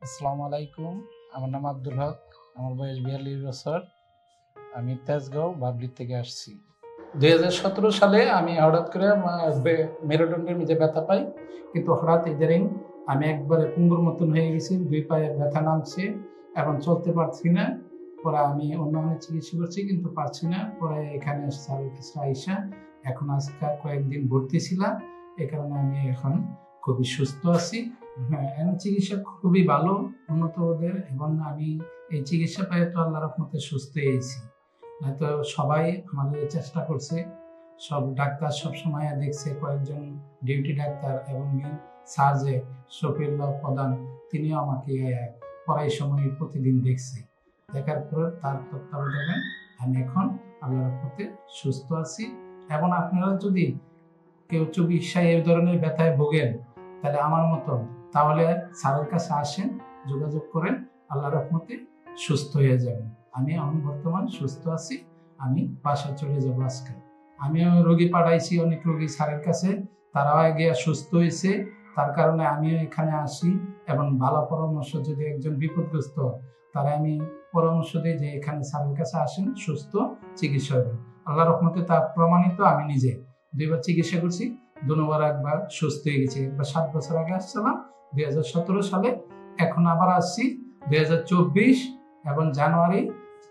আসসালামু আলাইকুম। আমার নাম আব্দুল হক। আমার বয়স 42 বছর। আমি তেজগাঁও বাবলির থেকে আসছি। 2017 সালে আমি হঠাৎ করে মেরুদণ্ডের মধ্যে ব্যথা পাই, কিন্তু হঠাৎ ইদারিং আমি একবারে পুঙ্গুর মতন হয়ে গেছি, 2 পায়ে ব্যথা নামছে এবং চলতে পারছি না। পরে আমি অন্যান্য চিকিৎসা করছি কিন্তু পারছি না। পরে এখানে স্যারের কাছে আইসা এখন আজকে কয়েকদিন ভর্তি ছিলাম, এই কারণে আমি এখন খুবই সুস্থ আছি। হ্যাঁ, চিকিৎসা খুবই ভালো, উন্নত ওদের, এবং আমি এই চিকিৎসা পাই তো আল্লাহর রহমতে সুস্থ হয়েছি। হয়তো সবাই আমাদের চেষ্টা করছে, সব ডাক্তার সব সময় দেখছে, কয়েকজন ডিউটি ডাক্তার এবং স্যার যে শফিউল্লাহ প্রধান, তিনিও আমাকে পড়াই সময় প্রতিদিন দেখছে। দেখার পর তার তত্ত্বাবধানে আমি এখন আল্লাহর রহমতে সুস্থ আছি। এবং আপনারা যদি কেউ চিকিৎসায় এই ধরনের ব্যথায় ভোগেন, তাহলে আমার মতন, তাহলে স্যারের কাছে আসেন, যোগাযোগ করেন, আল্লাহর রহমতে সুস্থ হয়ে যাবেন। আমি এখন বর্তমান সুস্থ আছি, আমি বাসায় চলে যাব আজকে। আমিও রোগী পাঠাইছি, অনেক রোগী স্যারের কাছে, তারাও গিয়ে সুস্থ হয়েছে। তার কারণে আমিও এখানে আসি এবং ভালো পরামর্শ, যদি একজন বিপদগ্রস্ত, তারা আমি পরামর্শ দিই যে এখানে স্যারের কাছে আসেন, সুস্থ চিকিৎসা হবেন। আল্লাহর রহমতে তা প্রমাণিত। আমি নিজে 2বার চিকিৎসা করছি, 2বার একবার সুস্থ হয়ে গেছি। একবার 7 বছর আগে আসছিলাম 2017 সালে, এখন আবার আসছি 2024 এবং জানুয়ারি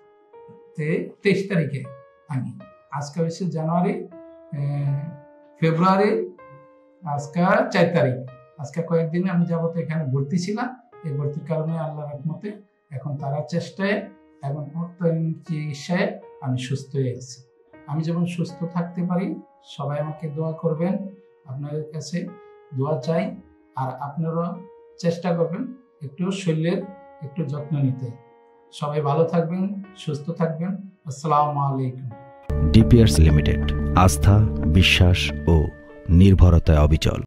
23 তারিখে। আমি আজকে হচ্ছে জানুয়ারি, ফেব্রুয়ারি, আজকে 4 তারিখ। আজকে কয়েকদিন আমি যাবত এখানে ভর্তি ছিলাম। এই ভর্তির কারণে আল্লাহর রহমতে এখন তারা চেষ্টায় এবং চিকিৎসায় আমি সুস্থ হয়ে গেছি। আমি যেমন সুস্থ থাকতে পারি, সবাই আমাকে দোয়া করবেন, আপনাদের কাছে দোয়া চাই। আর আপনারা চেষ্টা করবেন একটু শরীরের একটু যত্ন নিতে। সবাই ভালো থাকবেন, সুস্থ থাকবেন। আসসালামু আলাইকুম। ডিপিআরস লিমিটেড, আস্থা, বিশ্বাস ও নির্ভরতায় অবিচল।